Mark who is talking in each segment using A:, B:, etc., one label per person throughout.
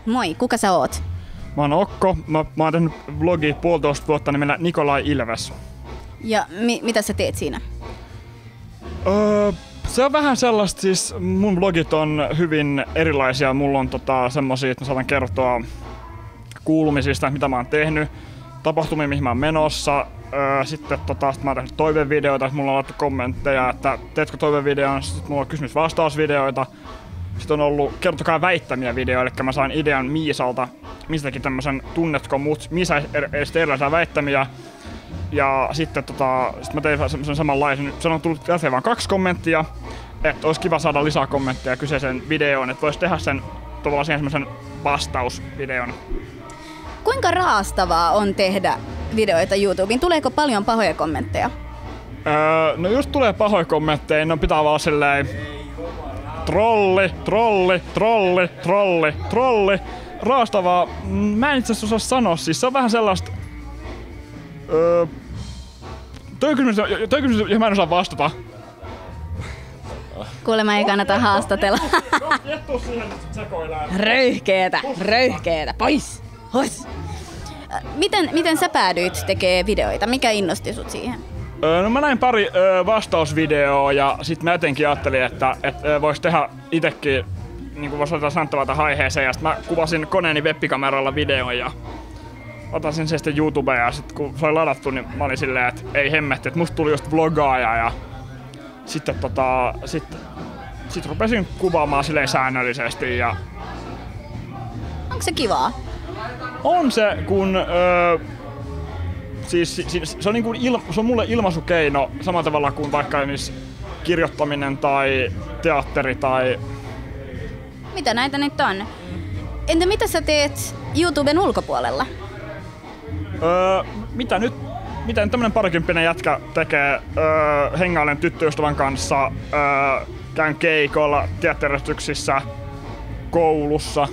A: Moi, kuka sä oot?
B: Mä oon Okko. Mä oon tehnyt vlogia 1,5 vuotta nimellä Nikolai Ilves.
A: Ja mitä sä teet siinä?
B: Se on vähän sellaista, siis mun vlogit on hyvin erilaisia. Mulla on semmosia, että mä saatan kertoa kuulumisista, mitä mä oon tehnyt, tapahtumia, mihin mä oon menossa. Sitten sit mä oon tehnyt toivevideoita, mulla on laittu kommentteja, että teetkö toivevideon, sitten mulla on kysymys-vastausvideoita. Sitten on ollut kertokaa väittämiä video, eli mä sain idean Miisalta, mistäkin tämmösen tunnetko mut, Miisa esitti erilaisia väittämiä. Ja sitten sit mä tein semmosen samanlaisen, se on tullut jälkeen vaan 2 kommenttia, että olisi kiva saada lisää kommentteja kyseiseen videoon, että vois tehdä sen tavallaan siihen semmosen vastausvideon.
A: Kuinka raastavaa on tehdä videoita YouTubeen? Tuleeko paljon pahoja kommentteja?
B: No just tulee pahoja kommentteja, no pitää vaan silleen trolli. Raastavaa, mä en itse asiassa osaa sanoa, siis se on vähän sellaista. Toi kysymys, johon mä en osaa vastata.
A: Kuulemma ei kannata haastatella.
B: Jettu siihen sekoillaan.
A: Röyhkeetä, pois! Miten sä päädyit tekemään videoita? Mikä innosti sut siihen?
B: No mä näin pari vastausvideoa ja sit mä jotenkin ajattelin, että vois tehdä itekin niinku vois ottaa sanottavaa aiheeseen ja sit mä kuvasin koneeni webikameralla videon ja otasin sen sitten YouTubeen ja sit kun se oli ladattu, niin mä olin silleen, että ei hemmetti, että musta tuli just vlogaaja ja sitten sit rupesin kuvaamaan silleen säännöllisesti ja
A: onko se kivaa?
B: on se, kun siis se on, niinku se on mulle ilmaisukeino samalla tavalla kuin vaikka kirjoittaminen tai teatteri tai...
A: Mitä näitä nyt on? Entä mitä sä teet YouTuben ulkopuolella?
B: Mitä nyt tämmönen parikymppinen jätkä tekee? Hengailen tyttöystävän kanssa, käyn keikoilla, teatteristyksissä, koulussa,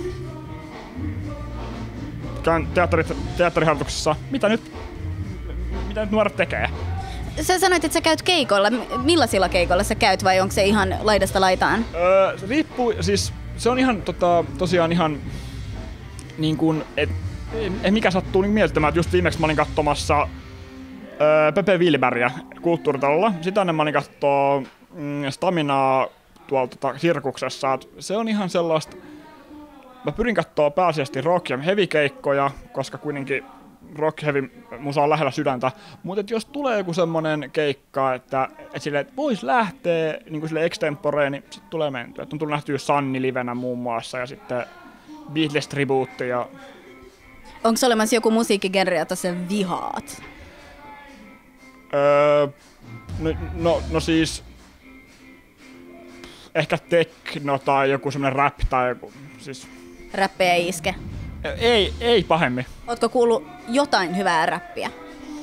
B: käyn teatteriharjoituksissa. Mitä nyt nuoret tekee?
A: Sä sanoit, että sä käyt keikoilla. Millaisilla keikoilla sä käyt vai onko se ihan laidasta laitaan?
B: Se riippuu, siis se on ihan tosiaan ihan niin kuin, mikä sattuu niin mieltämään, että just viimeksi mä olin katsomassa Pepe Wilbergia Kulttuuritalolla. Sitä ennen mä olin kattoo Staminaa tuolta Sirkuksessa. Se on ihan sellaista, mä pyrin kattoo pääasiallisesti rock- ja heavy-keikkoja, koska kuitenkin rock heavy musa on lähellä sydäntä, mutta jos tulee joku semmonen keikka, että vois lähteä niin kuin extemporeen, niin sit tulee mentyä. On tullut nähtyä Sanni livenä muun muassa ja sitten Beatles-tribuutti ja...
A: Onko olemassa joku musiikkigenre, jota sä vihaat?
B: No siis... Ehkä techno tai joku semmonen rap tai joku... Siis...
A: Räppi ei iske?
B: Ei pahemmin.
A: Ootko kuullut jotain hyvää räppiä?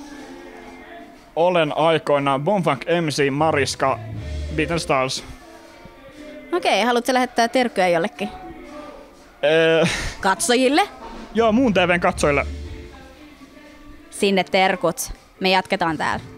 B: Olen aikoinaan Bonfunk MC Mariska Beat & Stars.
A: Okei, haluatko lähettää terkkuja jollekin? Katsojille?
B: Joo, muun TVn katsojille.
A: Sinne terkut. Me jatketaan täällä.